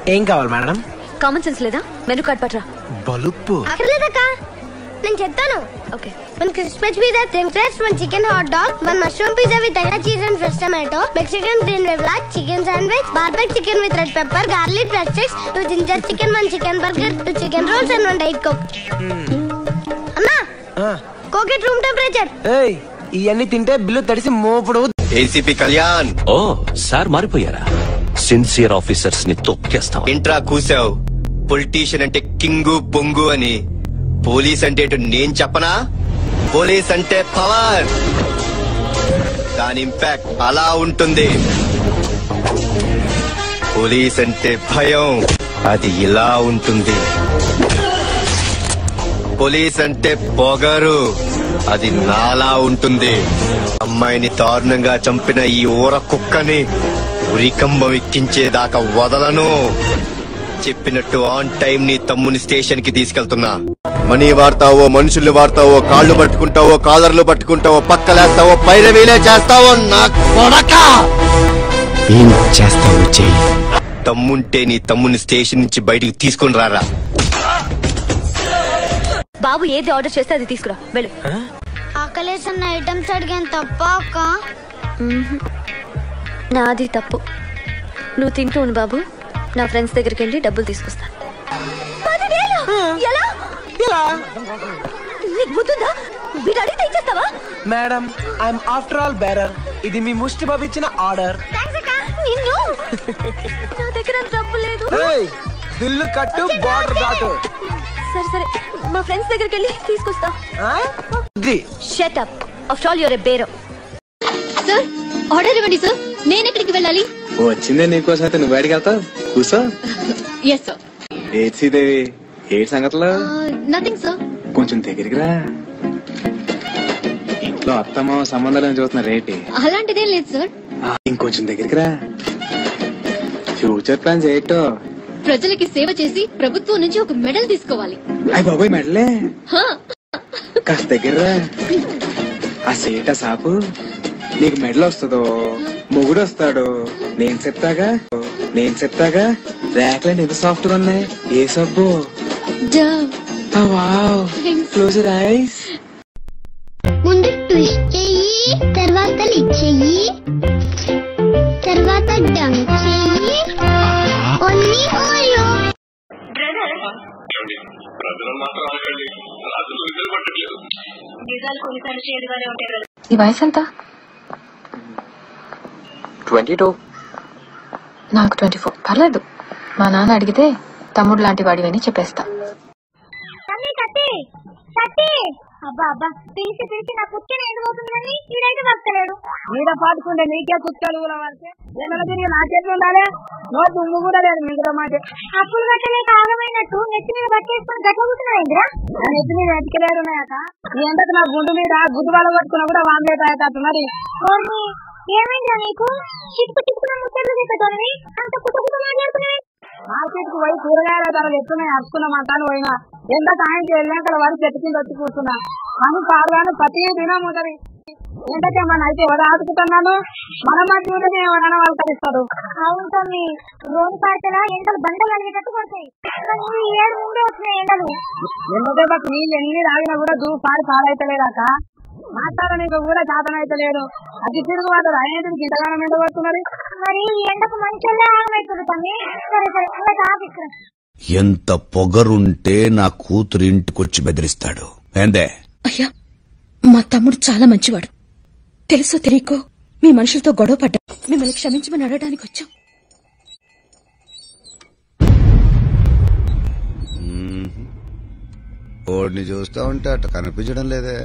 ఏం కావాలి madam? Common sense లేదా? మెనూ కార్డ్ పట్రా. బలుపు అక్కర్లేదక్క, నేను చెప్తాను. Okay. One crispy pizza, thin crust, one chicken hot dog, one mushroom pizza with extra cheese and fresh tomato, Mexican green vevla, chicken sandwich, barbecue chicken with red pepper, garlic bread sticks, 2 ginger chicken, 1 chicken burger, 2 chicken rolls and 1 diet coke. అన్నా, కోకెట్ room temperature. ఏయ్, ఇవన్నీ తింటే bill తడిసి మోపుడు. ACP Kalyan. ఓ sir మారిపోయారా? Sincere officers ని తొక్కేస్తాం. ఇంట్రా కూసావు. పొలిటీషియన్ అంటే కింగు పొంగు అని, పోలీస్ అంటే నేను చెప్పనా? పోలీస్ అంటే పవర్, దాని ఇంపాక్ట్ అలా ఉంటుంది. పోలీస్ అంటే భయం, అది ఇలా ఉంటుంది. పోలీస్ అంటే పొగరు, అది నాలా ఉంటుంది. అమ్మాయిని దారుణంగా చంపిన ఈ ఊర కుక్కని ఉరికంబం ఎక్కించేదాకా వదలను. చెప్పినట్టు ఆన్ టైం నీ తమ్ముని స్టేషన్ కి తీసుకెళ్తున్నా. మనీ వాడతావో, మనుషుల్ని వాడతావో, కాళ్ళు పట్టుకుంటావో, కాలర్లు పట్టుకుంటావో, పక్కలేస్తావో, పైరవీలే చేస్తావో, నా కొడక ఏం చేస్తావో చెయ్యి. తమ్ముంటే నీ తమ్ముని స్టేషన్ నుంచి బయటికి తీసుకుని రారా. బాబు ఏది ఆర్డర్ చేస్తే అది తీసుకురా, వెళ్ళు. ఆకలేసన్న ఐటమ్స్ అడిగాను తప్ప అక్క. నాది తప్పు. నువ్వు తింటూ ఉండు బాబు, నా ఫ్రెండ్స్ దగ్గరికి వెళ్ళి డబ్బులు తీసుకొస్తా. Madam, I'm after all bearer. ఇది మీ ముష్టి బాబు ఇచ్చిన ఆర్డర్. నా దగ్గర డబ్బు లేదు. బిల్లు కట్టు, బార్డర్ దాటు. సరే సరే, మా ఫ్రెండ్స్ దగ్గరికి వెళ్ళి తీసుకొస్తా. Shut up, after all your a bearer. Sir order ఇవ్వండి సార్. నేను ఎక్కడికి వెళ్ళాలి? వచ్చిందే నీకోసం అయితే నువ్వు బయటకు వెళ్తావు. కూర్చో. Yes sir. ఏది శ్రీదేవి, ఏడు సంగతులు? Nothing sir. కొంచెం దగ్గరికి రా. ఇంట్లో అత్తమ్మ సంబంధాలు చూస్తున్నారు ఏంటి? అలాంటిదేం లేదు సార్. ఇంకొంచెం దగ్గరికి రా. ఫ్యూచర్ ప్లాన్స్ ఏంటో? ప్రజలకి సేవ చేసి ప్రభుత్వం నుంచి ఒక మెడల్ తీసుకోవాలి. అయ్య బాబోయ్, మెడలే? కాస్త దగ్గర రా. ఆ సేట సాపు నీకు మెడల్ వస్తుందో మొగుడు వస్తాడు నేను చెప్తాగా. ర్యాక్లైన్ ఎంత సాఫ్ట్ గా ఉన్నాయి. ఏ సబ్బు? Close your eyes. ముందు ట్విస్ట్ చెయ్యి, తర్వాత లిక్ చెయ్యి, తర్వాత డంక్ చెయ్యి. Only Oreo. ఈ వయసు ఎంత? 22. నాకు 24. పర్లేదు, మా నాన్న అడిగితే తమ్ముడు లాంటి వాడివని చెప్పేస్తా. అబ్బా అబ్బా, పిలిచి నా పుట్టిన ఎందుకు అవుతుంది కానీ ఈడైతే వస్తలేడు. మీద పాటుకుంటే నీకే కుక్కలు కూడా పడితే తిరిగి నా చేతి ఉండాలి. నో దుమ్ము కూడా లేదు మిగతా మాట. అప్పులు కట్టలేక ఆగమైనట్టు నెత్తి మీద పట్టేసుకుని గట్ల కూర్చున్నాయిందిరా. నెత్తి మీద ఎతికలేరు ఉన్నాయట. నీ ఎంతకు నా గుండు మీద గుడ్డు వాళ్ళ పట్టుకున్నా కూడా వాందేట మరి. ఏమైందా నీకు? చిట్టుకున్న ముచ్చట్లు చెప్పేటోని అంత కుట్ట మాట్లాడుతున్నాయి. మార్కెట్ కు పోయి కూరగాయల ధరలు ఎత్తున్నాయి అరుచుకున్నామంటాను పోయినా. ఎంత సాయం చేయలేక వరకు చెట్టు కింద వచ్చి కూర్చున్నా. అని పాడుగాను ప్రతి దినం ఉంటది. ఎంతకేమన్నా అయితే ఎవరు ఆదుకుంటున్నాను, మన మధ్య ఉంటేనే ఎవరైనా వాళ్ళు కలుస్తాడు. అవును తమ్మి, రోజు పాటలా ఎండలు బండ కలిగేటట్టు పడతాయి. కానీ 7 ముందే వచ్చినాయి ఎండలు. ఎండదెబ్బకు నీళ్ళు ఎన్ని రాగినా కూడా దూపారి పాడైతలేదాక. మాట్లాడడానికి కూడా శాతం అయితే లేదు. అది తిరుగు పడదు. అయినది ఇంతగానం ఎండబడుతున్నది. మరి ఈ ఎండకు మంచిగా ఆగమవుతుంది తమ్మి. సరే సరే, అలా కాదు. ఎంత పొగరుంటే నా కూతురు ఇంటికొచ్చి బెదిరిస్తాడు. ఏందే? అయ్యా, మా తమ్ముడు చాలా మంచివాడు. తెలుసో తెలియకో మీ మనుషులతో గొడవ పడ్డా. మిమ్మల్ని క్షమించమని అడగడానికి వచ్చాం. ఓడిని చూస్తా ఉంటే అట్ట కనిపించడం లేదే.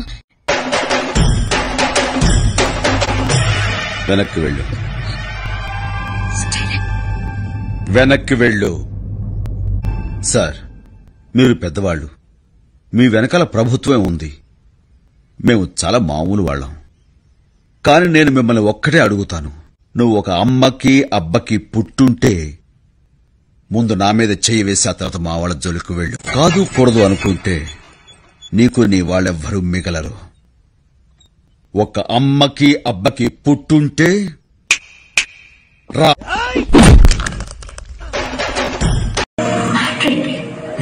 వెనక్కి వెళ్ళు. సార్, మీరు పెద్దవాళ్లు, మీ వెనకాల ప్రభుత్వం ఉంది. మేము చాలా మామూలు వాళ్ళం. కాని నేను మిమ్మల్ని ఒక్కటే అడుగుతాను. నువ్వు ఒక అమ్మకి అబ్బకి పుట్టుంటే ముందు నా మీద చెయ్యి వేసి ఆ తర్వాత మా వాళ్ళ జోలికి వెళ్ళు. కాదు కూడదు అనుకుంటే నీకు నీ వాళ్ళెవ్వరూ మిగలరు. ఒక అమ్మకి అబ్బకి పుట్టుంటే రా.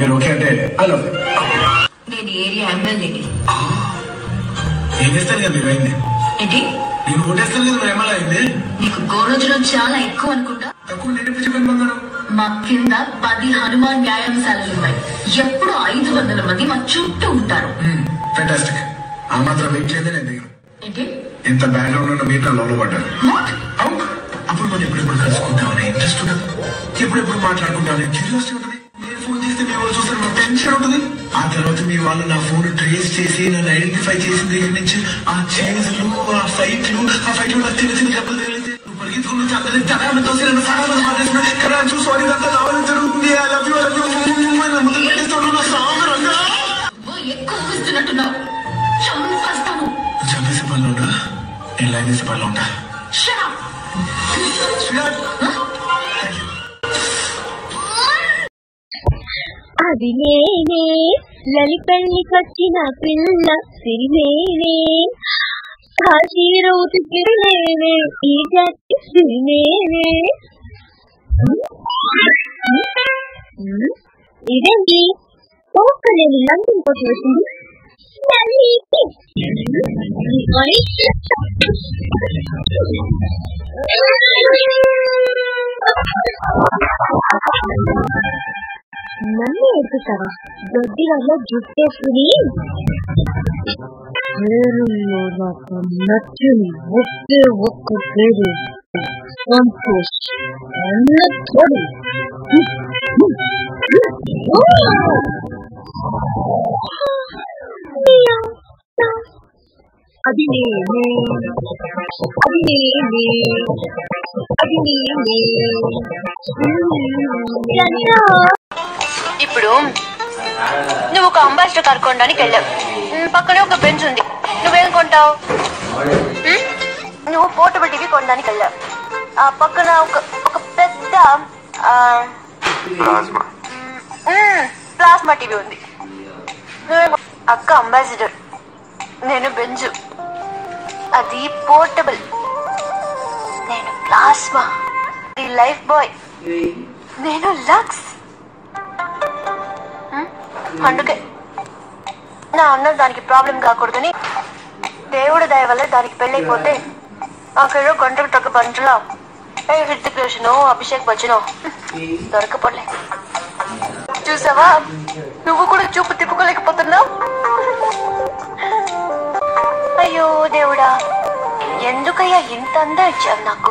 మీరు ఓకే అంటే ఐ లవ్ యూ. నేను ఏరియా ఎమ్మెల్యేని. ఏం చేస్తారు కదా మీరు అయింది ఏంటి? నేను ఓటేస్తాను కదా మీరు ఎమ్మెల్యే అయింది. నీకు గోరోజులో చాలా ఎక్కువ అనుకుంటా. తక్కువ నేను చెప్పి బంగారు. మా కింద 10 హనుమాన్ న్యాయశాలలు ఉన్నాయి. ఎప్పుడు 500 మంది మా చుట్టూ ఉంటారు. ఫెంటాస్టిక్. ఆ మాత్రం వెయిట్ చేయదే నేను దిగను. ఏంటి? ఎంత బ్యాక్గ్రౌండ్ ఉన్న మీరు నా లోపల పడ్డారు. అప్పుడు మనం ఎప్పుడెప్పుడు కలుసుకుంటామని ఇంట్రెస్ట్ ఉంటుంది, ఎప్పుడెప్పుడు మాట్లాడుకుంటామని క్యూరియాసిటీ ఉంటుంది. నేను ఫోన్ చేస్తే మీ వాళ్ళు చూస్తే నాకు టెన్షన్ ఉంటుంది. ఆ తర్వాత మీ వాళ్ళు నా ఫోన్ ట్రేస్ చేసి నన్ను ఐడెంటిఫై చేసిన దగ్గర నుంచి ఆ చేజ్లు, ఆ ఫైట్లు నాకు చిన్న చిన్న దెబ్బలు తగిలితే నువ్వు పరిగెత్తుకుని నుంచి అందరినీ తడాలు తోసి నన్ను సహాయం మాట్లాడుతున్నా. కానీ అది చూసి వాడి అంతా రావాలని జరుగుతుంది. I love you, I love you ముందు పెట్టేస్తాను. నా సాగరంగా ఎక్కువ ఊహిస్తున్నట్టున్నావు. చంపేస్తాను. చంపేసే పనిలో ఉంటా, నేను లైన్ చేసే పనిలో ఉంటా. అది నేనే లలిపల్లికొచ్చిన పిల్ల సిరినేనే, కాశీర ఉతికినేనే, ఈ జాతి సిరినేనే. ఇదేంటి పోక్కలేని లంచం కోసం వచ్చింది? నన్ను ఎడుతావా? దొడ్డి వల్ల జుట్టేసుకుని నాకు నచ్చుని ఒకే ఒక్క పేరు సంతోష్. అది నేనే, అది నేనే, అది నేనే. ఇప్పుడు నువ్వు ఒక అంబాసిడర్ కార్ కొనడానికి వెళ్ళావు. పక్కనే ఒక బెంచ్ ఉంది. నువ్వేం కొంటావు? నువ్వు పోర్టబుల్ టీవీ కొనడానికి వెళ్ళావు. ఆ పక్కన ఒక పెద్ద ప్లాస్మా టీవీ ఉంది. అక్క అంబాసిడర్, నేను బెంచ్. అది పోర్టబుల్, నేను ప్లాస్మా. అది లైఫ్ బాయ్, నేను లక్స్. అందుకే నా అన్న దానికి ప్రాబ్లం కాకూడదని దేవుడి దయ వల్ల దానికి పెళ్ళైపోతే అక్కడ గంటకు తగ్గ బంటలో హృతిక్ రోషన్, అభిషేక్ బచ్చన్ దొరకపోలే. చూసావా, నువ్వు కూడా చూపు తిప్పుకోలేకపోతున్నావు. అయ్యో దేవుడా, ఎందుకయ్యా ఇంత అందా ఇచ్చావు నాకు?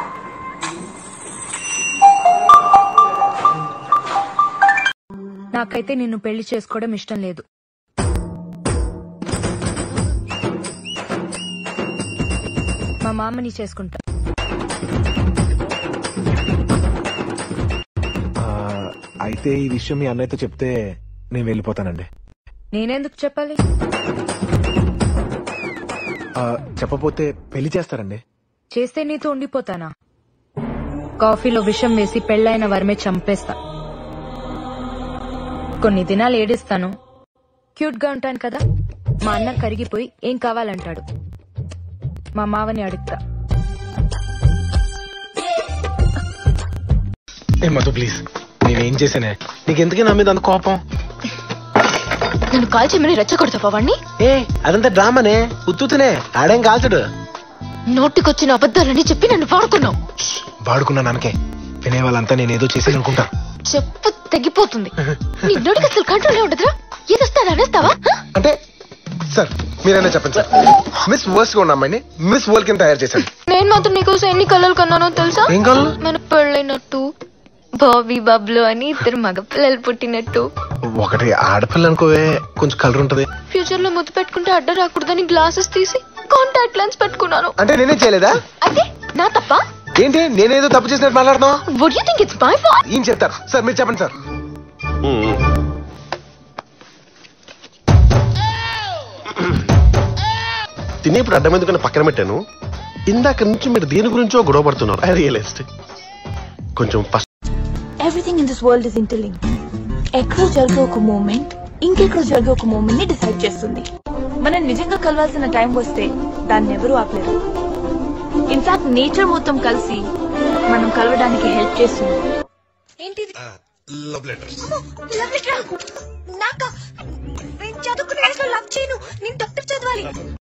నాకైతే నిన్ను పెళ్లి చేసుకోవడం ఇష్టం లేదు. మా మామని చేసుకుంటా. అయితే ఈ విషయం మీ అన్నయ్యతో చెప్తే నేను వెళ్ళిపోతానండి. నేనెందుకు చెప్పాలి? చెప్పపోతే పెళ్లి చేస్తారండి. చేస్తే నీతో ఉండిపోతానా? కాఫీలో విషం వేసి పెళ్ళైన వరమే చంపేస్తా. కొన్ని దినాలు ఏడిస్తాను, క్యూట్ గా ఉంటాను కదా. మా అన్న కరిగిపోయి ఏం కావాలంటాడు. మా మావని అడుగుతా. మధు ప్లీజ్, నేనేం చేశానే? నీకెందుకే నా మీద అంత కోపం? నన్ను కాల్చేమని రెచ్చగొడతావా వాణ్ణి? అదంతా డ్రామానే, ఉత్తునే. ఆడేం కాల్చడు. నోటికొచ్చిన అబద్ధాలని చెప్పి నన్ను వాడుకున్నావు. వాడుకున్నా నాకే వినే వాళ్ళంతా నేనేదో చేసి అనుకుంటా. చెప్పు తెగిపోతుంది. నీ నోటికి అసలు కంట్రోల్ ఉండదురా. ఏదొస్తా అనేస్తావా? అంటే సార్ మీరైనా చెప్పండి సార్. మిస్ వర్స్ గా ఉన్న అమ్మాయిని మిస్ వరల్డ్ కింద తయారు చేశాను. నేను మాత్రం నీకోసం ఎన్ని కళలు కన్నానో తెలుసా? ఏం కళ్ళు? మన పెళ్ళైనట్టు, బాబీ బబ్లు అని 2 మగ పిల్లలు పుట్టినట్టు. ఒకటి ఆడపిల్ల అనుకోవే, కొంచెం కలర్ ఉంటది. ఫ్యూచర్ లో ముద్దు పెట్టుకుంటే అడ్డ రాకూడదని గ్లాసెస్ తీసి కాంటాక్ట్ లెన్స్ పెట్టుకున్నాను. అంటే నేనేం చేయలేదా? అయితే నా తప్ప ఏంటి? నేనేదో తప్పు చేసినట్టు మాట్లాడుతున్నావు. Would you think it's my fault? ఏం చెప్తారు సార్? మీరు చెప్పండి సార్. తిని ఇప్పుడు అడ్డం ఎందుకని పక్కన పెట్టాను. ఇందాక నుంచి మీరు దేని గురించో గొడవ పడుతున్నారు. I realised. కొంచెం everything in this world is interlinked. ఎక్కడో జరిగే ఒక మూమెంట్ ఇంకెక్కడో జరిగే ఒక మూమెంట్ ని డిసైడ్ చేస్తుంది. మనం నిజంగా కలవాల్సిన టైం వస్తే దాన్ని ఎవరూ ఆపలేరు. ఇన్ఫాక్ట్ నేచర్ మొత్తం కలిసి మనం కలవడానికి హెల్ప్ చేస్తుంది. ఏంటిది? Love letters. లవ్ లెటర్ నాకా? నేను చదువుకునే లవ్ చేయను, నేను డాక్టర్ చదవాలి.